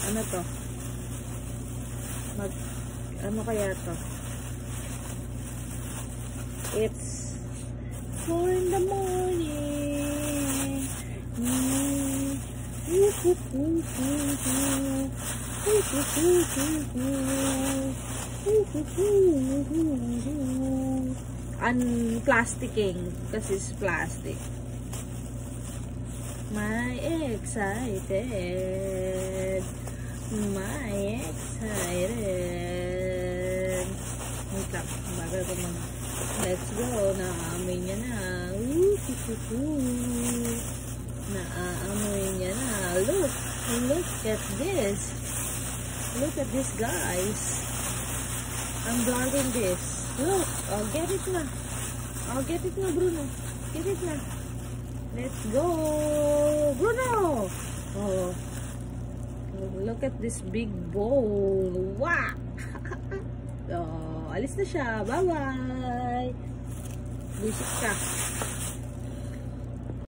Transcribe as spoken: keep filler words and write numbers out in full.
Ano to? Mag, ano kaya to? It's four in the morning. Mm. Unplasticking kasi it's plastic. My excited. My excited. Wait lang. Bagal ko mag let's go. Naamoy niya na. Naamoy niya na. Look. Look at this. Look at this, guys. I'm guarding this. Look. I'll get it na. I'll get it na, Bruno. Get it na. Let's go. Bruno. Oh. Look at this big bowl. Wow. Oh, alis na siya. Bye-bye. Visit ka.